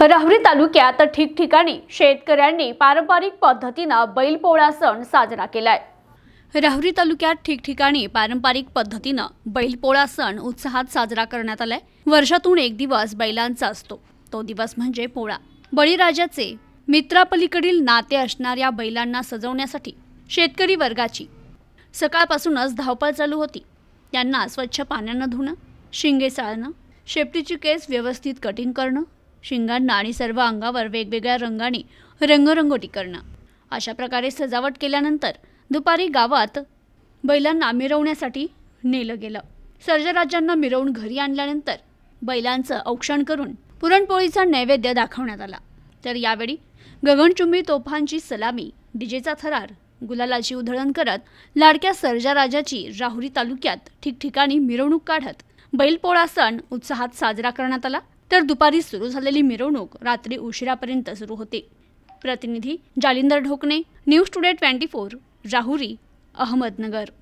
राहुरी तालुक्यात ठिकठिकाणी शेतकऱ्यांनी पारंपरिक पद्धतीने बैलपोळा सण साजरा केलाय। राहुरी तालुक्यात ठिकठिकाणी पारंपरिक पद्धतीने बैलपोळा सण उत्साहात साजरा करण्यात आलाय। वर्षातून एक दिवस बैलांचा असतो, तो दिवस म्हणजे पोळा। बळीराजाचे मित्रापलीकडील नाते असणाऱ्या बैलांना सजवण्यासाठी शेतकरी वर्गाची सकाळपासूनच धावपळ चालू होती। त्यांना स्वच्छ पाण्याने धुणं, शिंगे साळणं, शेपटीची केस व्यवस्थित कटिंग करणं, शिंगांना आणि सर्व अंगावर वेगवेगळ्या रंगांनी रंगरंगोटी करणं, अशा प्रकारे सजावट केल्यानंतर दुपारी गावात बैलांना मिरवण्यासाठी नेलं गेलं। सर्जराजांना मिरवून घरी आणल्यानंतर बैलांचं औक्षण करून पुरणपोळीचा नैवेद्य दाखवण्यात आला। तर यावेळी गगनचुंबी तोफांची सलामी, डीजेचा थरार, गुलालाची उधळण करत लाडक्या सर्जराजाची राहुरी तालुक्यात ठिकठिकाणी मिरवणूक काढत बैलपोळा सण उत्साहात साजरा करण्यात आला। तर दुपारी सुरू झालेली मिरवणूक रात्री उशिरापर्यंत सुरू होते। प्रतिनिधी जालिंदर ढोकणे, न्यूज टुडे 24, राहुरी, अहमदनगर।